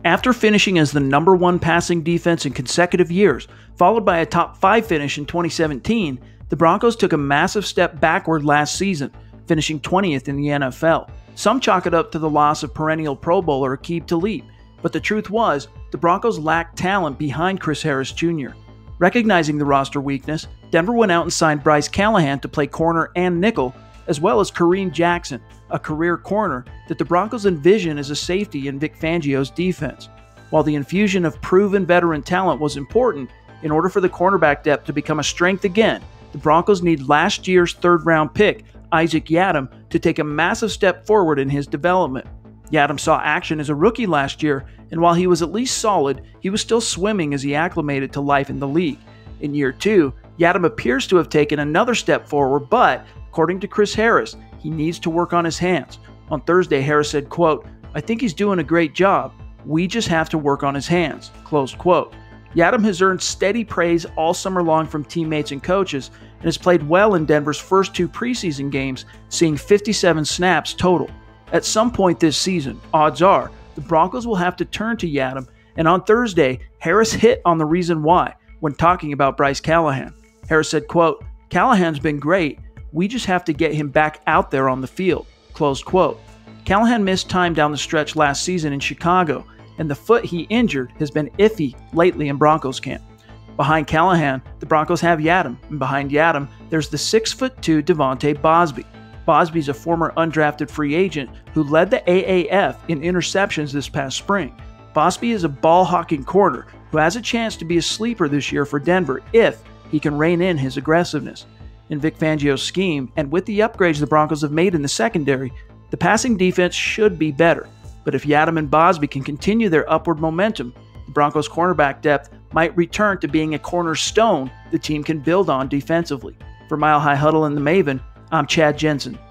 After finishing as the #1 passing defense in consecutive years, followed by a top 5 finish in 2017, the Broncos took a massive step backward last season, finishing 20th in the NFL. Some chalk it up to the loss of perennial Pro Bowler Aqib Talib, but the truth was, the Broncos lacked talent behind Chris Harris Jr. Recognizing the roster weakness, Denver went out and signed Bryce Callahan to play corner and nickel, as well as Kareem Jackson, a career corner that the Broncos envision as a safety in Vic Fangio's defense. While the infusion of proven veteran talent was important, in order for the cornerback depth to become a strength again, the Broncos need last year's third-round pick, Isaac Yiadom, to take a massive step forward in his development. Yiadom saw action as a rookie last year, and while he was at least solid, he was still swimming as he acclimated to life in the league. In year 2, Yiadom appears to have taken another step forward, but, according to Chris Harris, he needs to work on his hands. On Thursday, Harris said, quote, "I think he's doing a great job. We just have to work on his hands," close quote. Yiadom has earned steady praise all summer long from teammates and coaches and has played well in Denver's first 2 preseason games, seeing 57 snaps total. At some point this season, odds are, the Broncos will have to turn to Yiadom, and on Thursday, Harris hit on the reason why when talking about Bryce Callahan. Harris said, quote, "Callahan's been great. We just have to get him back out there on the field," close quote. Callahan missed time down the stretch last season in Chicago, and the foot he injured has been iffy lately in Broncos camp. Behind Callahan, the Broncos have Yiadom, and behind Yiadom, there's the 6'2" Devontae Bosby. Bosby's a former undrafted free agent who led the AAF in interceptions this past spring. Bosby is a ball-hawking corner who has a chance to be a sleeper this year for Denver if he can rein in his aggressiveness. In Vic Fangio's scheme, and with the upgrades the Broncos have made in the secondary, the passing defense should be better. But if Yiadom and Bosby can continue their upward momentum, the Broncos' cornerback depth might return to being a cornerstone the team can build on defensively. For Mile High Huddle and the Maven, I'm Chad Jensen.